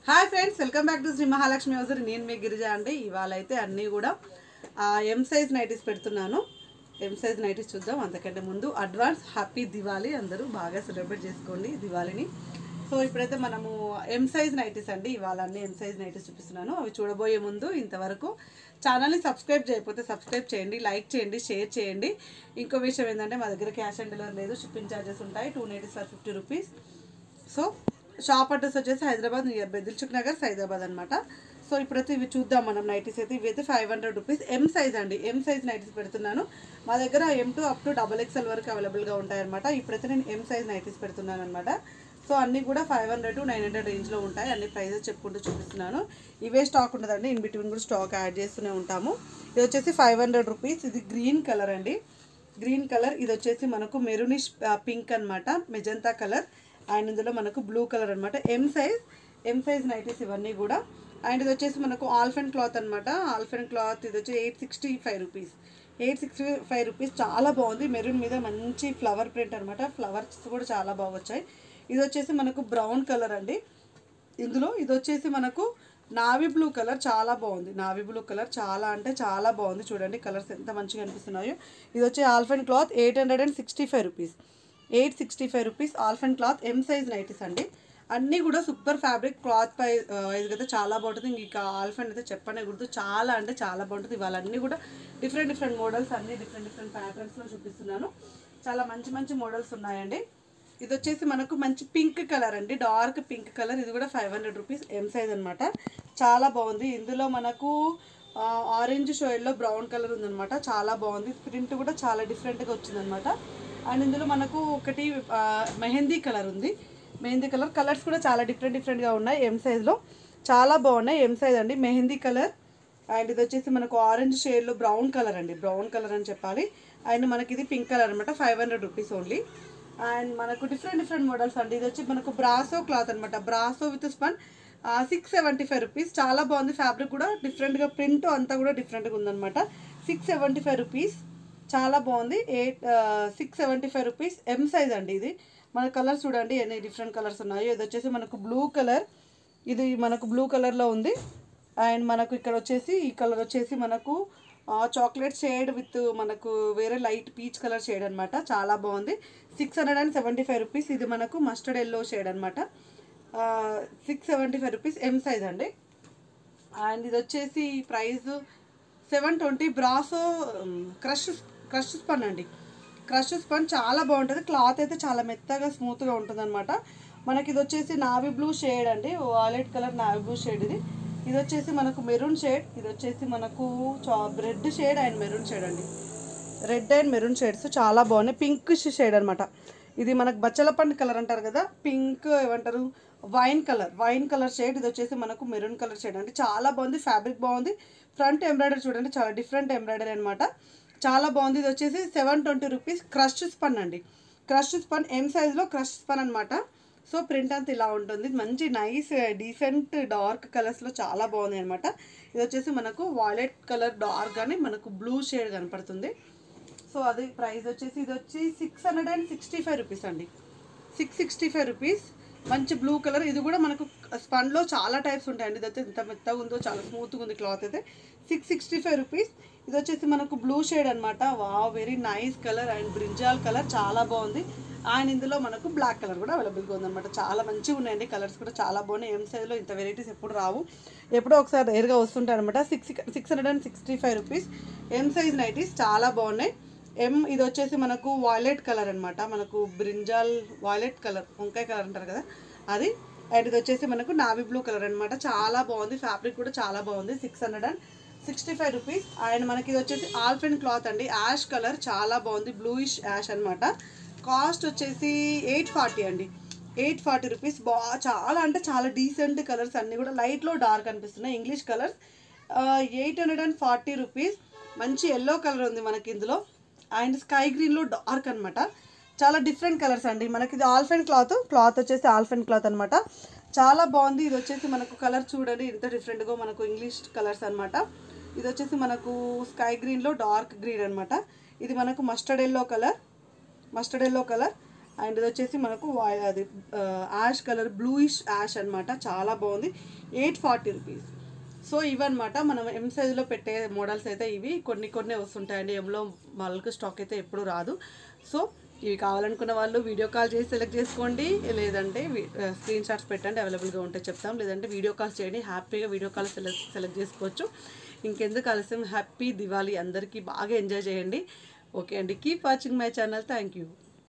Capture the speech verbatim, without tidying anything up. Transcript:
Hi friends, welcome back to Shri Mahalakshmi house. నేను మీ గిరిజ అండి. ఇవాళ అయితే అన్నీ కూడా ఎం సైజ్ నైటీస్ పెడుతున్నాను. ఎం సైజ్ నైటీస్ చూద్దాం. అంతకంటే ముందు అడ్వాన్స్ హ్యాపీ దివాళీ. అందరూ బాగా సెలబ్రేట్ చేసుకోండి దివాళీని. సో ఇప్పుడైతే మనము ఎం సైజ్ నైటీస్ అండి, ఇవాళ అన్ని ఎం సైజ్ నైటీస్ చూపిస్తున్నాను. అవి చూడబోయే ముందు ఇంతవరకు ఛానల్ని సబ్స్క్రైబ్ చేయకపోతే సబ్స్క్రైబ్ చేయండి, లైక్ చేయండి, షేర్ చేయండి. ఇంకో విషయం ఏంటంటే మా దగ్గర క్యాష్ ఆన్ డెలివరీ లేదు, షిప్పింగ్ ఛార్జెస్ ఉంటాయి. Two nighties for fifty rupees. So shop address వచ్చేసి హైదరాబాద్ నియర్ బై దిల్సుఖ్ నగర్, హైదరాబాద్ అనమాట. సో ఇప్పుడైతే ఇవి చూద్దాం మనం. నైటీస్ అయితే ఇవి అయితే five hundred rupees M size అండి. ఎం సైజ్ నైటీస్ పెడుతున్నాను. మా దగ్గర M to up to double XL వరకు అవైలబుల్గా ఉంటాయన్నమాట. ఇప్పుడైతే నేను ఎం సైజ్ నైటీస్ పెడుతున్నాను అనమాట. సో అన్నీ కూడా five hundred to nine hundred రేంజ్లో ఉంటాయి. అన్ని ప్రైజెస్ చెప్పుకుంటూ చూపిస్తున్నాను. ఇవే స్టాక్ ఉంటుందండి, ఇన్ బిట్వీన్ కూడా స్టాక్ యాడ్ చేస్తూనే ఉంటాము. ఇది వచ్చేసి ఫైవ్ హండ్రెడ్ రూపీస్. ఇది గ్రీన్ కలర్ అండి, గ్రీన్ కలర్. ఇది వచ్చేసి మనకు మెరూనిష్ పింక్ అనమాట, మెజంతా కలర్. అండ్ ఇందులో మనకు బ్లూ కలర్ అనమాట. M size M size nighties ఇవన్నీ కూడా. అండ్ ఇది వచ్చేసి మనకు ఆల్ఫెన్ క్లాత్ అనమాట. ఆల్ఫెన్ క్లాత్ ఇది వచ్చి eight sixty five rupees eight sixty five rupees చాలా బాగుంది. మెరూన్ మీద మంచి ఫ్లవర్ ప్రింట్ అనమాట. ఫ్లవర్స్ కూడా చాలా బాగా వచ్చాయి. ఇది వచ్చేసి మనకు బ్రౌన్ కలర్ అండి. ఇందులో ఇది వచ్చేసి మనకు నావీ బ్లూ కలర్, చాలా బాగుంది. నావీ బ్లూ కలర్ చాలా అంటే చాలా బాగుంది. చూడండి కలర్స్ ఎంత మంచిగా అనిపిస్తున్నాయో. ఇది వచ్చి ఆల్ఫెన్ cloth eight hundred and sixty five rupees eight sixty five rupees ఆల్ఫెన్ క్లాత్ ఎం సైజ్ నైటీస్ అండి. అన్నీ కూడా సూపర్ ఫ్యాబ్రిక్ క్లాత్ పై వైజ్ అయితే చాలా బాగుంటుంది. ఇంకా ఆల్ఫెన్ అయితే చెప్పనే గుర్తు, చాలా అంటే చాలా బాగుంటుంది. వాళ్ళన్నీ కూడా డిఫరెంట్ డిఫరెంట్ మోడల్స్, అన్నీ డిఫరెంట్ డిఫరెంట్ ప్యాటర్న్స్లో చూపిస్తున్నాను. చాలా మంచి మంచి మోడల్స్ ఉన్నాయండి. ఇది వచ్చేసి మనకు మంచి పింక్ కలర్ అండి, డార్క్ పింక్ కలర్. ఇది కూడా five hundred rupees M size అనమాట. చాలా బాగుంది. ఇందులో మనకు ఆరెంజ్ షేడ్లో బ్రౌన్ కలర్ ఉందన్నమాట. చాలా బాగుంది. ప్రింట్ కూడా చాలా డిఫరెంట్గా వచ్చిందనమాట. అండ్ ఇందులో మనకు ఒకటి మెహందీ కలర్ ఉంది. మెహందీ కలర్ కలర్స్ కూడా చాలా డిఫరెంట్ డిఫరెంట్గా ఉన్నాయి. ఎం సైజ్లో చాలా బాగున్నాయి. ఎం సైజ్ అండి, మెహందీ కలర్. అండ్ ఇది వచ్చేసి మనకు ఆరెంజ్ షేడ్లో బ్రౌన్ కలర్ అండి, బ్రౌన్ కలర్ అని చెప్పాలి. అండ్ మనకి ఇది పింక్ కలర్ అనమాట. Five hundred rupees only. And మనకు డిఫరెంట్ డిఫరెంట్ మోడల్స్ అండి. ఇది వచ్చి మనకు బ్రాసో క్లాత్ అనమాట. Brasso with spun six seventy five rupees చాలా బాగుంది. ఫ్యాబ్రిక్ కూడా డిఫరెంట్గా, ప్రింట్ అంతా కూడా డిఫరెంట్గా ఉందన్నమాట. సిక్స్ సెవెంటీ ఫైవ్ రూపీస్ చాలా బాగుంది. Eight six seventy five rupees M size అండి. ఇది మన కలర్స్ చూడండి ఎన్ని డిఫరెంట్ కలర్స్ ఉన్నాయో. ఇది వచ్చేసి మనకు బ్లూ కలర్, ఇది మనకు బ్లూ కలర్లో ఉంది. అండ్ మనకు ఇక్కడ వచ్చేసి ఈ కలర్ వచ్చేసి మనకు చాక్లెట్ షేడ్ విత్ మనకు వేరే లైట్ పీచ్ కలర్ షేడ్ అనమాట. చాలా బాగుంది. Six hundred and seventy five rupees. ఇది మనకు మస్టర్డ్ ఎల్లో షేడ్ అనమాట. Six seventy five rupees M size అండి. అండ్ ఇది వచ్చేసి price seven twenty brasso crush crush spun అండి. క్రష్ స్పన్ చాలా బాగుంటుంది. క్లాత్ అయితే చాలా మెత్తగా స్మూత్గా ఉంటుంది అనమాట. మనకి ఇది వచ్చేసి నావీ బ్లూ షేడ్ అండి, violet colour navy blue shade. ఇది ఇది వచ్చేసి మనకు మెరూన్ షేడ్. ఇది వచ్చేసి మనకు చా red shade and maroon shade అండి. రెడ్ అండ్ మెరూన్ షేడ్స్ చాలా బాగున్నాయి. పింక్ షేడ్ అనమాట. ఇది మనకు బచ్చల పండు కలర్ అంటారు కదా, పింక్ ఏమంటారు, wine colour wine colour shade. ఇది వచ్చేసి మనకు మెరూన్ కలర్ షేడ్ అండి. చాలా బాగుంది. ఫ్యాబ్రిక్ బాగుంది. ఫ్రంట్ ఎంబ్రాయిడరీ చూడండి, చాలా డిఫరెంట్ ఎంబ్రాయిడరీ అనమాట. చాలా బాగుంది. ఇది వచ్చేసి seven twenty rupees crush spun అండి. క్రష్ స్పన్ ఎం సైజ్లో క్రష్ స్పన్ అనమాట. సో ప్రింట్ అంతా ఇలా ఉంటుంది. మంచి నైస్ డీసెంట్ డార్క్ కలర్స్లో చాలా బాగుంది అనమాట. ఇది వచ్చేసి మనకు వాలెట్ కలర్ డార్క్ అని మనకు బ్లూ షేడ్ కనపడుతుంది. సో అది ప్రైస్ వచ్చేసి ఇది వచ్చి six hundred and sixty five rupees అండి. సిక్స్ సిక్స్టీ ఫైవ్ రూపీస్ మంచి బ్లూ కలర్. ఇది కూడా మనకు స్పన్లో చాలా టైప్స్ ఉంటాయండి. ఇది అయితే ఎంత మెత్తగా ఉందో, చాలా స్మూత్గా ఉంది క్లాత్ అయితే. Six sixty five rupees. ఇది వచ్చేసి మనకు బ్లూ షేడ్ అనమాట. వా very nice colour and brinjal colour చాలా బాగుంది. అండ్ ఇందులో మనకు బ్లాక్ కలర్ కూడా అవైలబుల్గా ఉందన్నమాట. చాలా మంచిగా ఉన్నాయండి. కలర్స్ కూడా చాలా బాగున్నాయి. ఎం సైజ్లో ఇంత వెరైటీస్ ఎప్పుడు రావు, ఎప్పుడో ఒకసారి రేర్గా వస్తుంటాయి అనమాట. Six six hundred and sixty five rupees M size nighties చాలా బాగున్నాయి. ఎం ఇది వచ్చేసి మనకు వాయిలెట్ కలర్ అనమాట. మనకు బ్రింజాల్ వాయిలెట్ కలర్, వంకాయ కలర్ అంటారు కదా అది. అండ్ ఇది వచ్చేసి మనకు నావీ బ్లూ కలర్ అనమాట. చాలా బాగుంది. ఫ్యాబ్రిక్ కూడా చాలా బాగుంది. Six hundred and sixty five rupees. And మనకి ఇది వచ్చేసి ఆల్ఫెన్ క్లాత్ అండి, యాష్ కలర్ చాలా బాగుంది. బ్లూయిష్ యాష్ అనమాట. కాస్ట్ వచ్చేసి ఎయిట్ ఫార్టీ అండి. Eight forty rupees. బా చాలా అంటే చాలా డీసెంట్ కలర్స్, అన్నీ కూడా లైట్లో డార్క్ అనిపిస్తున్నాయి. English colours. Eight hundred and forty rupees. మంచి ఎల్లో కలర్ ఉంది మనకి ఇందులో. అండ్ స్కై గ్రీన్లో డార్క్ అనమాట. చాలా డిఫరెంట్ కలర్స్ అండి. మనకి ఇది ఆల్ఫెన్ క్లాత్ క్లాత్ వచ్చేసి ఆల్ఫెన్ క్లాత్ అనమాట. చాలా బాగుంది. ఇది వచ్చేసి మనకు కలర్ చూడండి ఎంత డిఫరెంట్గా, మనకు ఇంగ్లీష్ కలర్స్ అనమాట. ఇది వచ్చేసి మనకు స్కై గ్రీన్లో డార్క్ గ్రీన్ అనమాట. ఇది మనకు mustard yellow colour mustard yellow colour and ఇది వచ్చేసి మనకు వా- అది యాష్ కలర్ బ్లూయిష్ యాష్ అనమాట, చాలా బాగుంది. Eight forty rupees. సో ఇవన్నమాట మనం ఎం సైజులో పెట్టే మోడల్స్ అయితే ఇవి. కొన్ని కొన్ని వస్తుంటాయండి, ఎంలో బల్క్ స్టాక్ అయితే ఎప్పుడు రాదు. సో ఇవి కావాలనుకున్న వాళ్ళు వీడియో కాల్ చేసి సెలెక్ట్ చేసుకోండి, లేదంటే స్క్రీన్ షాట్స్ పెట్టండి, అవైలబుల్గా ఉంటే చెప్తాం. లేదంటే వీడియో కాల్స్ చేయండి, హ్యాపీగా వీడియో కాల్ సెలెక్ట్ సెలెక్ట్ చేసుకోవచ్చు. ఇంకెందుకు ఆలస్యం, హ్యాపీ దివాళీ అందరికీ, బాగా ఎంజాయ్ చేయండి. ఓకే అండి, keep watching my channel. Thank you.